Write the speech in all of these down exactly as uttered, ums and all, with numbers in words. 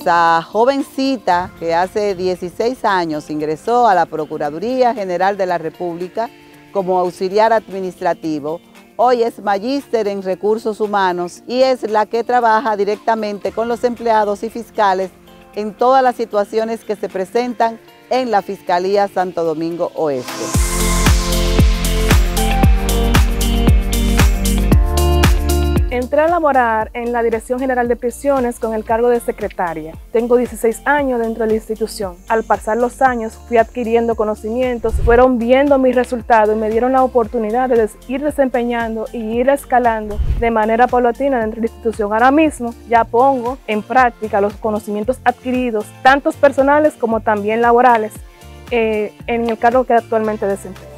esa jovencita que hace dieciséis años ingresó a la Procuraduría General de la República como auxiliar administrativo, hoy es magíster en recursos humanos y es la que trabaja directamente con los empleados y fiscales en todas las situaciones que se presentan en la Fiscalía Santo Domingo Oeste. Entré a laborar en la Dirección General de Prisiones con el cargo de secretaria. Tengo dieciséis años dentro de la institución. Al pasar los años fui adquiriendo conocimientos, fueron viendo mis resultados y me dieron la oportunidad de ir desempeñando y ir escalando de manera paulatina dentro de la institución. Ahora mismo ya pongo en práctica los conocimientos adquiridos, tanto personales como también laborales, eh, en el cargo que actualmente desempeño.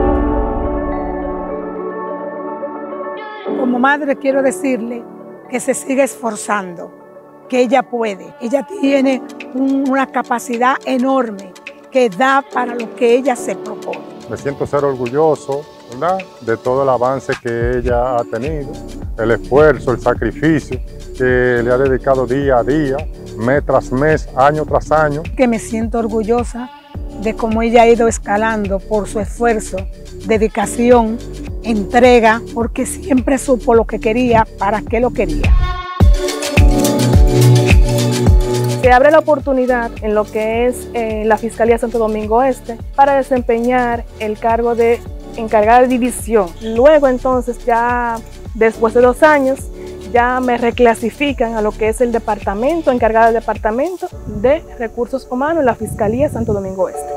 Como madre quiero decirle que se sigue esforzando, que ella puede. Ella tiene un, una capacidad enorme que da para lo que ella se propone. Me siento ser orgulloso, ¿verdad?, de todo el avance que ella ha tenido, el esfuerzo, el sacrificio que le ha dedicado día a día, mes tras mes, año tras año. Que me siento orgullosa de cómo ella ha ido escalando por su esfuerzo, dedicación, entrega, porque siempre supo lo que quería, para qué lo quería. Se abre la oportunidad en lo que es eh, la Fiscalía Santo Domingo Este para desempeñar el cargo de encargada de división. Luego entonces ya después de dos años ya me reclasifican a lo que es el departamento, encargada del departamento de recursos humanos en la Fiscalía Santo Domingo Este.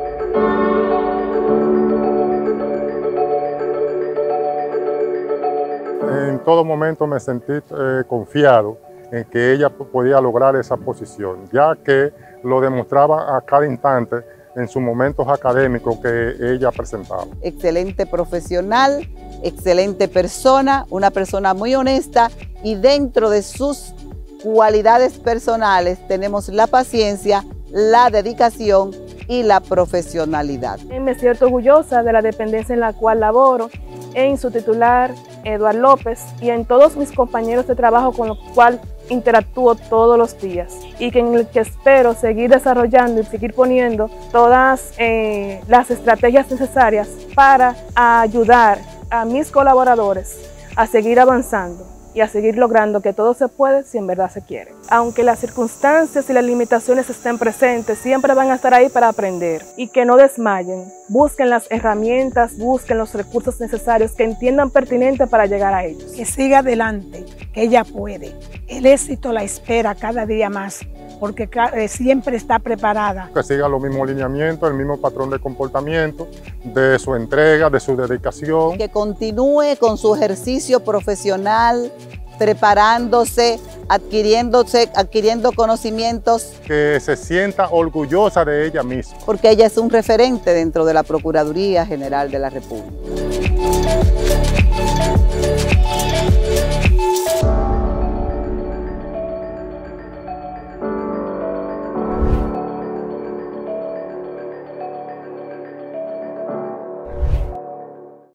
En todo momento me sentí eh, confiado en que ella podía lograr esa posición, ya que lo demostraba a cada instante en sus momentos académicos que ella presentaba. Excelente profesional, excelente persona, una persona muy honesta, y dentro de sus cualidades personales tenemos la paciencia, la dedicación y la profesionalidad. Me siento orgullosa de la dependencia en la cual laboro, en su titular, Eduardo López, y en todos mis compañeros de trabajo con los cuales interactúo todos los días, y que en el que espero seguir desarrollando y seguir poniendo todas eh, las estrategias necesarias para ayudar a mis colaboradores a seguir avanzando y a seguir logrando que todo se puede si en verdad se quiere. Aunque las circunstancias y las limitaciones estén presentes, siempre van a estar ahí para aprender, y que no desmayen. Busquen las herramientas, busquen los recursos necesarios que entiendan pertinentes para llegar a ellos. Que siga adelante, que ella puede. El éxito la espera cada día más, porque siempre está preparada. Que siga los mismos lineamientos, el mismo patrón de comportamiento, de su entrega, de su dedicación. Que continúe con su ejercicio profesional, preparándose, adquiriéndose, adquiriendo conocimientos. Que se sienta orgullosa de ella misma. Porque ella es un referente dentro de la Procuraduría General de la República.